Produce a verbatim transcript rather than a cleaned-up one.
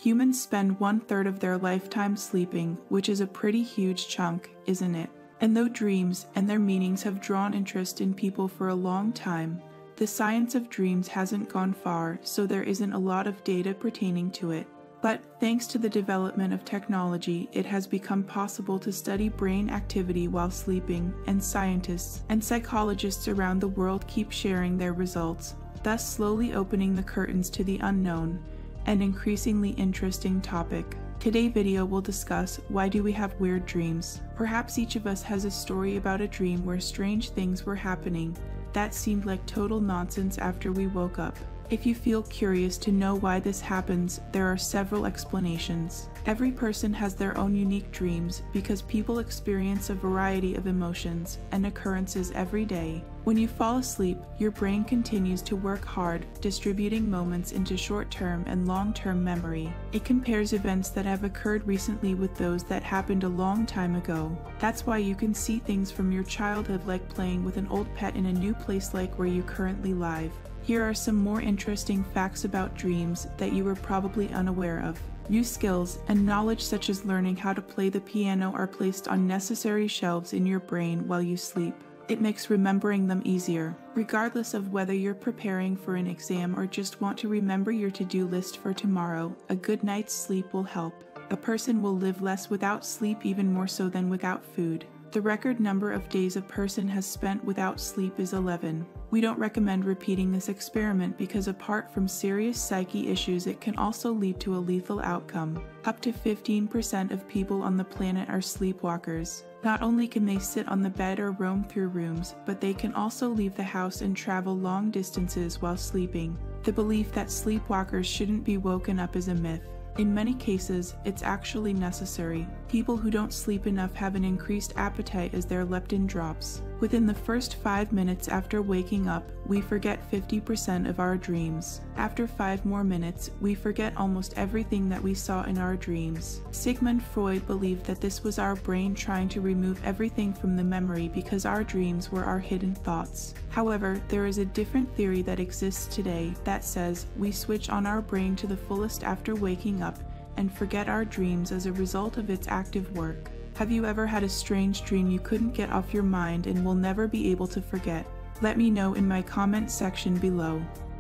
Humans spend one third of their lifetime sleeping, which is a pretty huge chunk, isn't it? And though dreams and their meanings have drawn interest in people for a long time, the science of dreams hasn't gone far, so there isn't a lot of data pertaining to it. But thanks to the development of technology, it has become possible to study brain activity while sleeping, and scientists and psychologists around the world keep sharing their results, thus slowly opening the curtains to the unknown and increasingly interesting topic. Today's video will discuss why do we have weird dreams. Perhaps each of us has a story about a dream where strange things were happening that seemed like total nonsense after we woke up. If you feel curious to know why this happens, there are several explanations. Every person has their own unique dreams because people experience a variety of emotions and occurrences every day. When you fall asleep, your brain continues to work hard, distributing moments into short-term and long-term memory. It compares events that have occurred recently with those that happened a long time ago. That's why you can see things from your childhood, like playing with an old pet in a new place like where you currently live. Here are some more interesting facts about dreams that you were probably unaware of. New skills and knowledge such as learning how to play the piano are placed on necessary shelves in your brain while you sleep. It makes remembering them easier. Regardless of whether you're preparing for an exam or just want to remember your to-do list for tomorrow, a good night's sleep will help. A person will live less without sleep, even more so than without food. The record number of days a person has spent without sleep is eleven. We don't recommend repeating this experiment because apart from serious psyche issues, it can also lead to a lethal outcome. Up to fifteen percent of people on the planet are sleepwalkers. Not only can they sit on the bed or roam through rooms, but they can also leave the house and travel long distances while sleeping. The belief that sleepwalkers shouldn't be woken up is a myth. In many cases, it's actually necessary. People who don't sleep enough have an increased appetite as their leptin drops. Within the first five minutes after waking up, we forget fifty percent of our dreams. After five more minutes, we forget almost everything that we saw in our dreams. Sigmund Freud believed that this was our brain trying to remove everything from the memory because our dreams were our hidden thoughts. However, there is a different theory that exists today that says we switch on our brain to the fullest after waking up and forget our dreams as a result of its active work. Have you ever had a strange dream you couldn't get off your mind and will never be able to forget? Let me know in my comment section below.